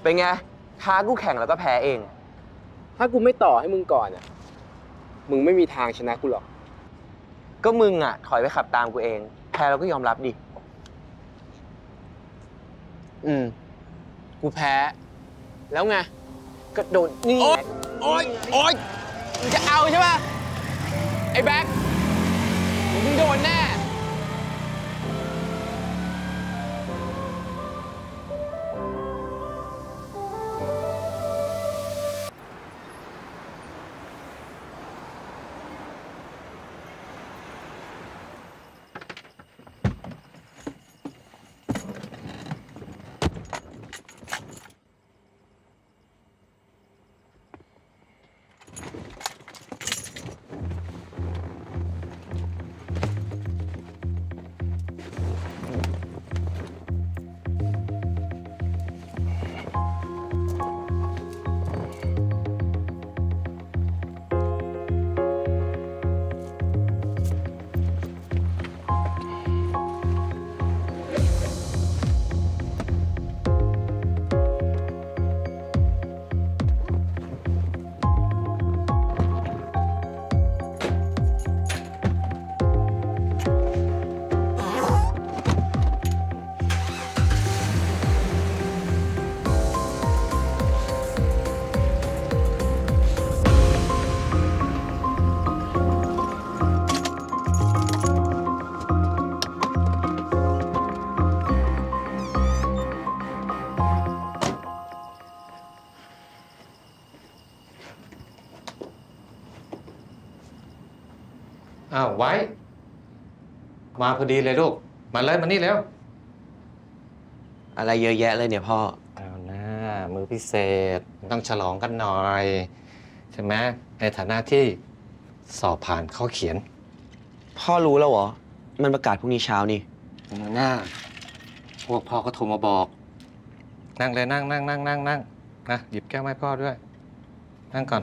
เป็นไงท้ากูแข่งแล้วก็แพ้เองถ้ากูไม่ต่อให้มึงก่อนอ่ะมึงไม่มีทางชนะกูหรอกก็มึงอ่ะถอยไปขับตามกูเองแพ้เราก็ยอมรับดิกูแพ้แล้วไงก็โดนนี่ไงโอ๊ยมึงจะเอาใช่ป่ะไอ้แบ็คมึงโดนแน่อ้าวไว้มาพอดีเลยลูกมาเลยมานี่เร็วอะไรเยอะแยะเลยเนี่ยพ่อเอาหน้ามือพิเศษต้องฉลองกันหน่อยใช่ไหมในฐานะที่สอบผ่านข้อเขียนพ่อรู้แล้วเหรอมันประกาศพรุ่งนี้เช้านี่หน้าพวกพ่อก็โทรมาบอกนั่งเลยนั่งนะหยิบแก้วให้พ่อด้วยนั่งก่อน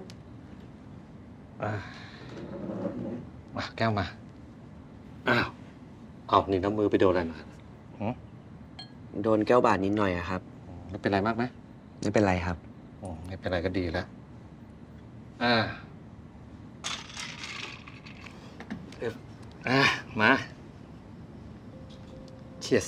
มาแก้วมาอ้าวเอานี่น้ำมือไปโดนอะไรมาโดนแก้วบาดนิดหน่อยอะครับไม่เป็นไรมากไหมไม่เป็นไรครับไม่เป็นไรก็ดีแล้วมา Cheers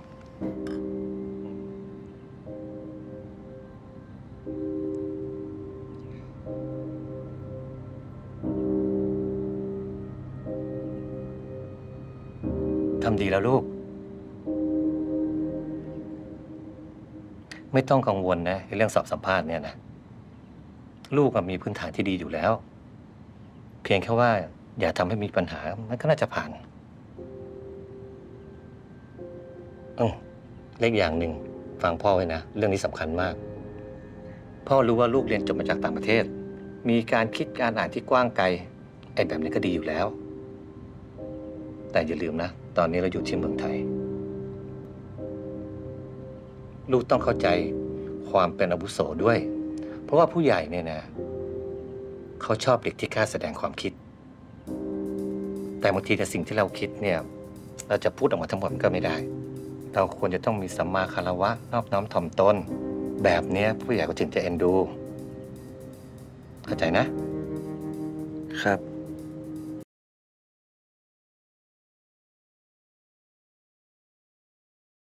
ทำดีแล้วลูกไม่ต้องกังวลนะเรื่องสอบสัมภาษณ์เนี่ยนะลูกมีพื้นฐานที่ดีอยู่แล้วเพียงแค่ว่าอย่าทำให้มีปัญหามันก็น่าจะผ่านเล็กอย่างหนึ่งฟังพ่อไว้นะเรื่องนี้สำคัญมากพ่อรู้ว่าลูกเรียนจบมาจากต่างประเทศมีการคิดการอ่านที่กว้างไกลไอ้แบบนี้ก็ดีอยู่แล้วแต่อย่าลืมนะตอนนี้เราอยู่ที่เมืองไทยลูกต้องเข้าใจความเป็นอาวุโสด้วยเพราะว่าผู้ใหญ่เนี่ยนะเขาชอบเด็กที่กล้าแสดงความคิดแต่บางทีในสิ่งที่เราคิดเนี่ยเราจะพูดออกมาทั้งหมดก็ไม่ได้เราควรจะต้องมีสัมมาคารวะนอบน้อมถ่อมตนแบบนี้ผู้ใหญ่ก็ถึงจะเอ็นดูเข้าใจนะครับ